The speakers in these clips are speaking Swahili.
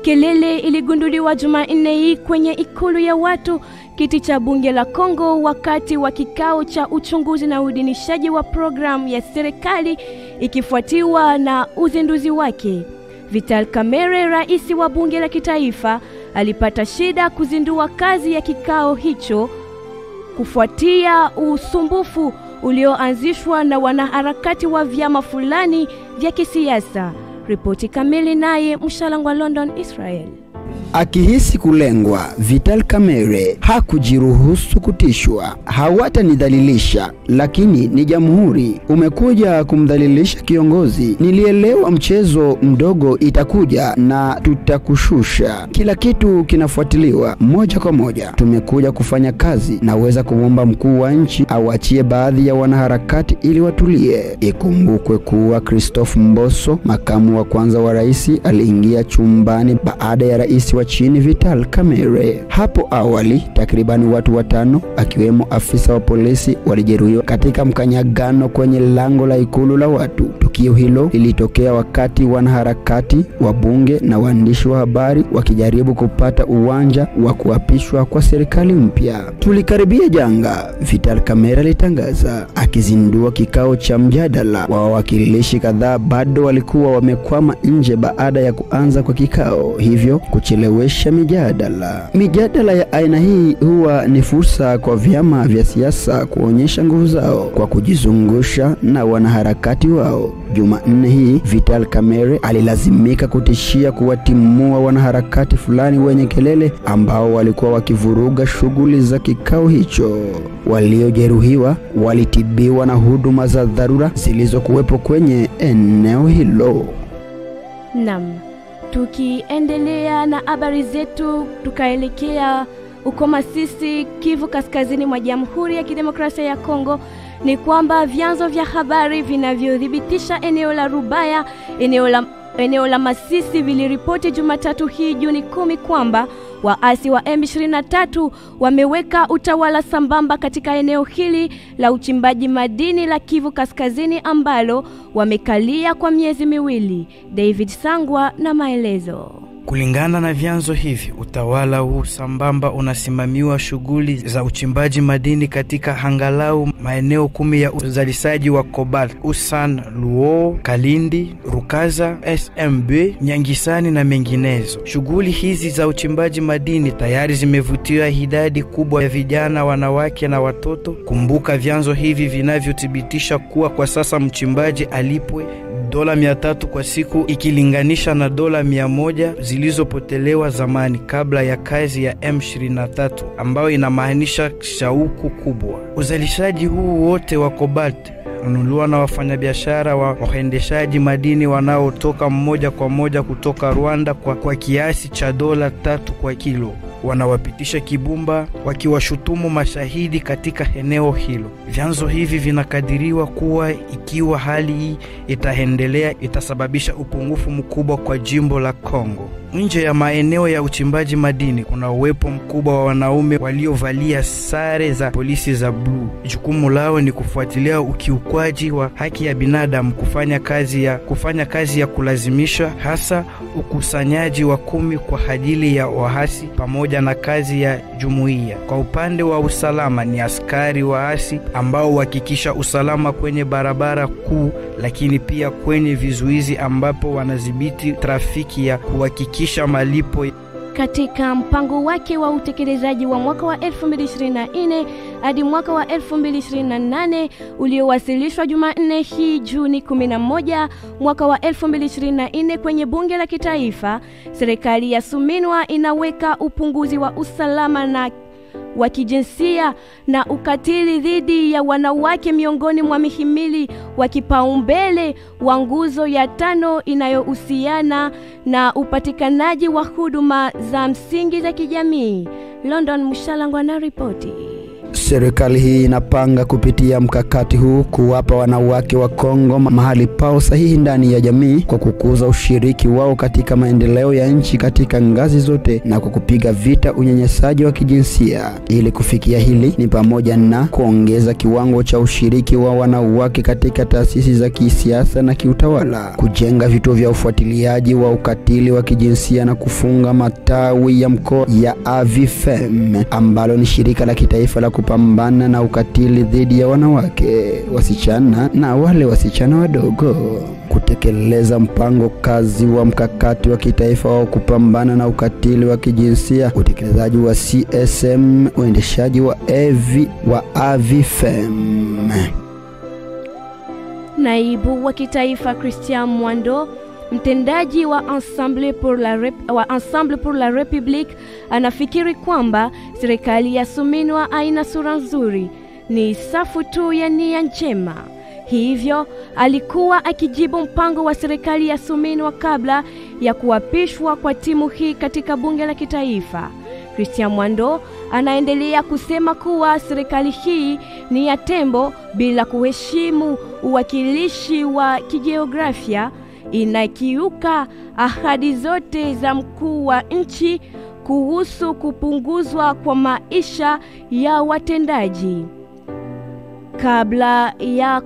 kelele iligunduliwa Jumanne hii kwenye ikulu ya watu kiti cha bunge la Kongo wakati wa kikao cha uchunguzi na uidhinishaji wa programu ya serikali ikifuatiwa na uzinduzi wake. Vital Kamerhe, rais wa bunge la kitaifa, alipata shida kuzindua kazi ya kikao hicho kufuatia usumbufu ulioanzishwa na wanaharakati wa vyama fulani vya kisiasa. Ripoti kamili naye Mshalangwa, London, Israel. Akihisi kulengwa, Vital Kamerhe hakujiruhusu kutishwa. Hawatanidhalilisha, lakini ni jamhuri. Umekuja kumdhalilisha kiongozi. Nilielewa mchezo mdogo itakuja na tutakushusha. Kila kitu kinafuatiliwa moja kwa moja. Tumekuja kufanya kazi. Naweza kumwomba mkuu wa nchi awachie baadhi ya wanaharakati ili watulie. Ikumbukwe kuwa Christophe Mboso, makamu wa kwanza wa rais, aliingia chumbani baada ya rais wa chini Vital Kamerhe. Hapo awali takribani watu 5 akiwemo afisa wa polisi walijeruhiwa katika mkanyagano kwenye lango la ikulu la watu. Tukio hilo lilitokea wakati wanaharakati wa bunge na waandishi wa habari wakijaribu kupata uwanja wa kuapishwa kwa serikali mpya. Tulikaribia janga, Vital Kamerhe alitangaza, akizindua kikao cha mjadala. Wawakilishi kadhaa bado walikuwa wamekwama nje baada ya kuanza kwa kikao, hivyo kuchelewesha mijadala. Mijadala ya aina hii huwa ni fursa kwa vyama vya siasa kuonyesha nguvu zao kwa kujizungusha na wanaharakati wao. Jumanne hii Vital Kamerhe alilazimika kutishia kuwatimua wanaharakati fulani wenye kelele ambao walikuwa wakivuruga shughuli za kikao hicho. Waliojeruhiwa walitibiwa na huduma za dharura zilizokuwepo kwenye eneo hilo. Naam. Tukiendelea na habari zetu, tukaelekea uko Masisi, Kivu Kaskazini mwa Jamhuri ya Kidemokrasia ya Kongo, ni kwamba vyanzo vya habari vinavyodhibitisha eneo la Rubaya, eneo la Masisi viliripoti Jumatatu hii Juni 10 kwamba waasi wa M23 wameweka utawala sambamba katika eneo hili la uchimbaji madini la Kivu Kaskazini ambalo wamekalia kwa miezi miwili. David Sangwa na maelezo. Kulingana na vyanzo hivi, utawala huu sambamba unasimamiwa shughuli za uchimbaji madini katika angalau maeneo 10 ya uzalishaji wa cobalt: Usan, Luo, Kalindi, Rukaza, SMB, Nyangisani na menginezo. Shughuli hizi za uchimbaji madini tayari zimevutia idadi kubwa ya vijana, wanawake na watoto. Kumbuka vyanzo hivi vinavyothibitisha kuwa kwa sasa mchimbaji alipwe $300 kwa siku ikilinganisha na $100 zilizopotelewa zamani kabla ya kazi ya M23, ambayo inamaanisha shauku kubwa. Uzalishaji huu wote wa cobalt ununuliwa na wafanyabiashara wa waendeshaji madini wanaotoka moja kwa moja kutoka Rwanda kwa kiasi cha $3 kwa kilo. Wanawapitisha kibumba wakiwashutumu mashahidi katika eneo hilo. Vyanzo hivi vinakadiriwa kuwa ikiwa hali hii itaendelea itasababisha upungufu mkubwa kwa jimbo la Kongo. Nje ya maeneo ya uchimbaji madini kuna uwepo mkubwa wa wanaume waliovalia sare za polisi za blue. Jukumu lao ni kufuatilia ukiukwaji wa haki ya binadamu, kufanya kazi ya kulazimisha, hasa ukusanyaji wa kumi kwa ajili ya waasi pamoja na kazi ya jumuiya. Kwa upande wa usalama ni askari waasi ambao uhakikisha usalama kwenye barabara kuu, lakini pia kwenye vizuizi ambapo wanadhibiti trafiki ya kuhakikisha malipo. Katika mpango wake wa utekelezaji wa mwaka wa 2024 hadi mwaka wa 2028 uliowasilishwa Jumanne hii Juni 11 mwaka wa 2024 kwenye bunge la kitaifa, serikali ya Suminwa inaweka upunguzi wa usalama na wa kijinsia na ukatili dhidi ya wanawake miongoni mwa mihimili wa kipaumbele wa nguzo ya 5 inayohusiana na upatikanaji wa huduma za msingi za kijamii. London, Mshalangwa na ripoti. Serikali hii inapanga kupitia mkakati huu kuwapa wanawake wa Kongo mahali pao sahihi ndani ya jamii kwa kukuza ushiriki wao katika maendeleo ya nchi katika ngazi zote na kwa kupiga vita unyanyasaji wa kijinsia. Ili kufikia hili ni pamoja na kuongeza kiwango cha ushiriki wa wanawake katika taasisi za kisiasa na kiutawala, kujenga vituo vya ufuatiliaji wa ukatili wa kijinsia na kufunga matawi ya mkoa ya AVIFEM ambalo ni shirika la kitaifa la kupambana na ukatili dhidi ya wanawake, wasichana na wale wasichana wadogo, kutekeleza mpango kazi wa mkakati wa kitaifa wa kupambana na ukatili wa kijinsia, utekelezaji wa CSM, uendeshaji wa AVIFEM. Naibu wa kitaifa Christian Mwando, mtendaji wa Ensemble pour la République, anafikiri kwamba serikali ya Suminwa haina sura nzuri, ni safu tu ya nia njema. Hivyo alikuwa akijibu mpango wa serikali ya Suminwa kabla ya kuapishwa kwa timu hii katika bunge la kitaifa. Christian Mwando anaendelea kusema kuwa serikali hii ni ya tembo bila kuheshimu uwakilishi wa kijiografia, inakiuka ahadi zote za mkuu wa nchi kuhusu kupunguzwa kwa maisha ya watendaji. Kabla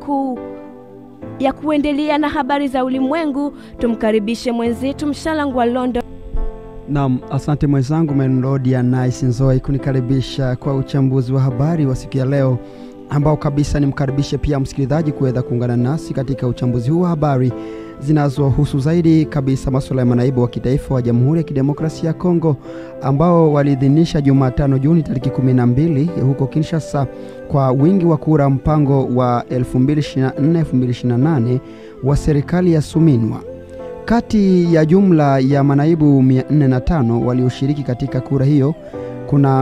ya kuendelea na habari za ulimwengu, tumkaribishe mwenzetu Mshalangu wa London. Naam, asante mwenzangu Melodia Nice Nzoi kunikaribisha kwa uchambuzi wa habari wa siku ya leo, ambao kabisa nimkaribishe pia msikilizaji kuweza kuungana nasi katika uchambuzi huu wa habari zinazohusu zaidi kabisa masuala ya manaibu wa kitaifa wa Jamhuri ya Kidemokrasia ya Kongo ambao waliidhinisha Jumatano Juni 12 huko Kinshasa kwa wingi wa kura mpango wa 2024-2028 wa serikali ya Suminwa. Kati ya jumla ya manaibu 405 walioshiriki katika kura hiyo, kuna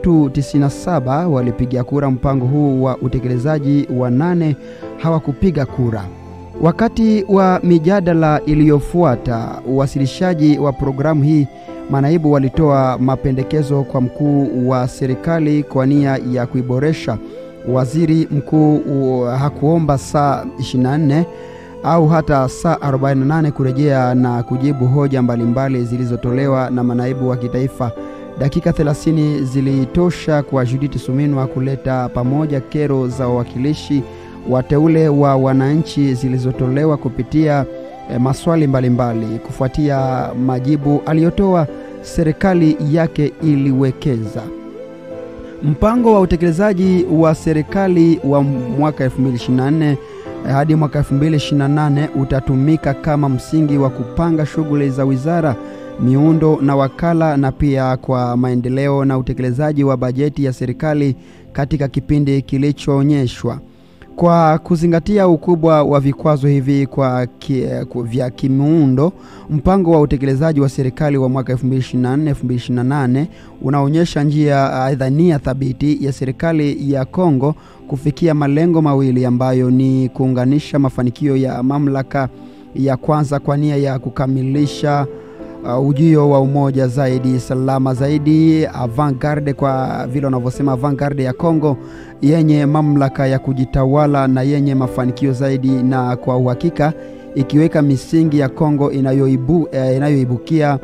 397 walipiga kura mpango huu wa utekelezaji, wa 8 hawakupiga kura. Wakati wa mijadala iliyofuata uwasilishaji wa programu hii, manaibu walitoa mapendekezo kwa mkuu wa serikali kwa nia ya kuiboresha. Waziri mkuu hakuomba saa 24 au hata saa 48 kurejea na kujibu hoja mbalimbali zilizotolewa na manaibu wa kitaifa. Dakika 30 zilitosha kwa Judith Suminwa kuleta pamoja kero za wawakilishi wateule wa wananchi zilizotolewa kupitia maswali mbalimbali. Kufuatia majibu aliyotoa, serikali yake iliwekeza mpango wa utekelezaji wa serikali wa mwaka 2024 hadi mwaka 2028 utatumika kama msingi wa kupanga shughuli za wizara, miundo na wakala, na pia kwa maendeleo na utekelezaji wa bajeti ya serikali katika kipindi kilichoonyeshwa. Kwa kuzingatia ukubwa wa vikwazo hivi vya kimuundo, mpango wa utekelezaji wa serikali wa mwaka 2024-2028 unaonyesha nia thabiti ya serikali ya Kongo kufikia malengo mawili ambayo ni kuunganisha mafanikio ya mamlaka ya kwanza kwa nia ya kukamilisha ujio wa umoja zaidi, salama zaidi, avant-garde, kwa vile wanavyosema avant-garde ya Kongo yenye mamlaka ya kujitawala na yenye mafanikio zaidi, na kwa uhakika ikiweka misingi ya Kongo inayoibukia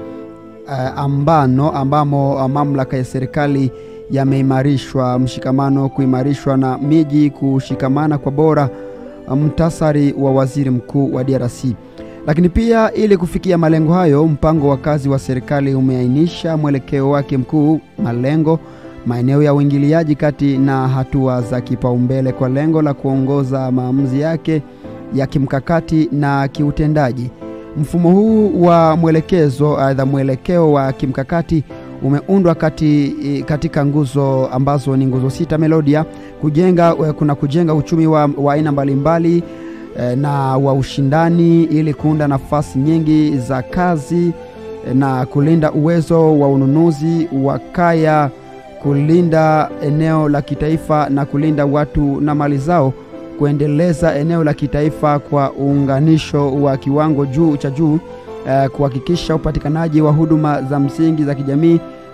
ambamo mamlaka ya serikali yameimarishwa, mshikamano kuimarishwa na miji kushikamana kwa bora, mtasari wa waziri mkuu wa DRC. Lakini pia ili kufikia malengo hayo, mpango wa kazi wa serikali umeainisha mwelekeo wake mkuu, malengo, maeneo ya uingiliaji kati na hatua za kipaumbele kwa lengo la kuongoza maamuzi yake ya kimkakati na kiutendaji. Mfumo huu wa mwelekeo wa kimkakati umeundwa katika nguzo ambazo ni nguzo 6 Melodia: kujenga uchumi wa aina mbalimbali na wa ushindani ili kuunda nafasi nyingi za kazi na kulinda uwezo wa ununuzi wa kaya, kulinda eneo la kitaifa na kulinda watu na mali zao, kuendeleza eneo la kitaifa kwa uunganisho wa kiwango cha juu, kuhakikisha upatikanaji wa huduma za msingi za kijamii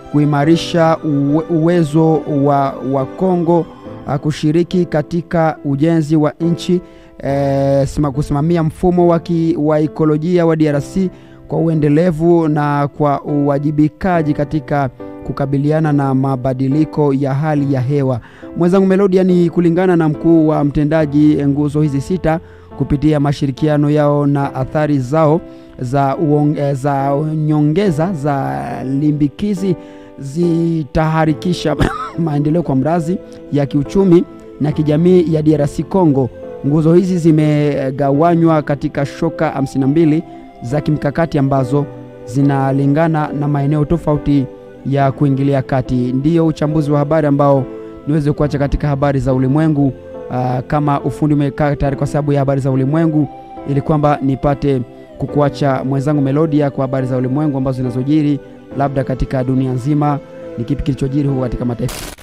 kuimarisha uwezo wa Kongo kushiriki katika ujenzi wa nchi, kusimamia mfumo wa ekolojia wa DRC kwa uendelevu na kwa uwajibikaji katika kukabiliana na mabadiliko ya hali ya hewa. Mwenzangu Melodia, ni kulingana na mkuu wa mtendaji, nguzo hizi 6 kupitia mashirikiano yao na athari zao za nyongeza za limbikizi zitaharikisha maendeleo kwa mrazi ya kiuchumi na kijamii ya DRC Congo. Nguzo hizi zimegawanywa katika shoka 52 za kimkakati ambazo zinalingana na maeneo tofauti ya kuingilia kati. Ndiyo uchambuzi wa habari ambao niweze kuacha katika habari za ulimwengu. Kama ufundi umekaa tayari kwa sababu ya habari za ulimwengu, ili kwamba nipate kukuacha mwenzangu Melodia kwa habari za ulimwengu ambazo zinazojiri labda katika dunia nzima, ni kipi kilichojiri huko katika mataifa.